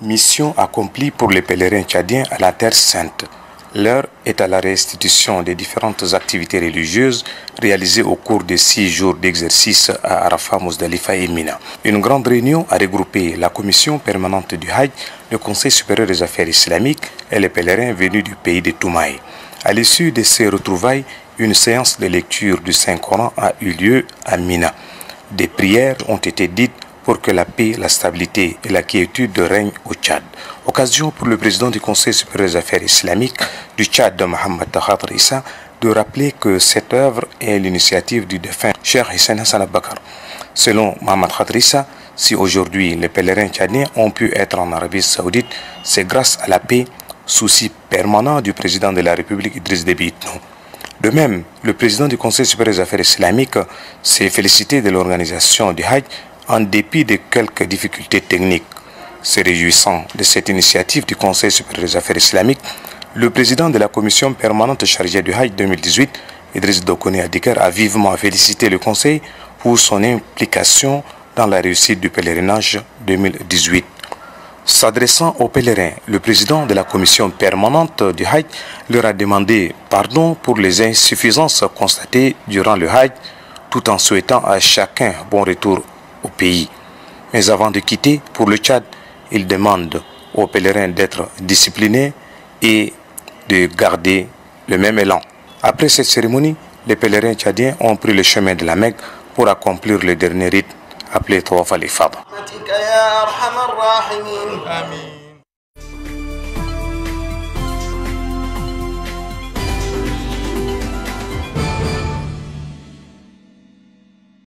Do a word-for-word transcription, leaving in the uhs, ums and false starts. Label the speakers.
Speaker 1: Mission accomplie pour les pèlerins tchadiens à la Terre Sainte. L'heure est à la restitution des différentes activités religieuses réalisées au cours des six jours d'exercice à Arafat, Mousdalifa et Mina. Une grande réunion a regroupé la commission permanente du Hajj, le Conseil supérieur des affaires islamiques et les pèlerins venus du pays de Toumaï. À l'issue de ces retrouvailles, une séance de lecture du Saint-Coran a eu lieu à Mina. Des prières ont été dites pour que la paix, la stabilité et la quiétude règnent au Tchad. Occasion pour le président du Conseil supérieur des affaires islamiques du Tchad, Mohamed Khadr Issa, de rappeler que cette œuvre est l'initiative du défunt Cheikh Hissène Hassan Bakar. Selon Mohamed Khadr Issa, si aujourd'hui les pèlerins tchadiens ont pu être en Arabie Saoudite, c'est grâce à la paix, souci permanent du président de la République Idriss Déby Itno. De même, le président du Conseil supérieur des affaires islamiques s'est félicité de l'organisation du Hajj en dépit de quelques difficultés techniques. Se réjouissant de cette initiative du Conseil supérieur des affaires islamiques, le président de la commission permanente chargée du Hajj deux mille dix-huit, Idriss Dokone Adikar, a vivement félicité le Conseil pour son implication dans la réussite du pèlerinage deux mille dix-huit. S'adressant aux pèlerins, le président de la commission permanente du Hajj leur a demandé pardon pour les insuffisances constatées durant le Hajj, tout en souhaitant à chacun bon retour au pays. Mais avant de quitter pour le Tchad, il demande aux pèlerins d'être disciplinés et de garder le même élan. Après cette cérémonie, les pèlerins tchadiens ont pris le chemin de la Mecque pour accomplir le dernier rite appelé Tawaf al-Ifada.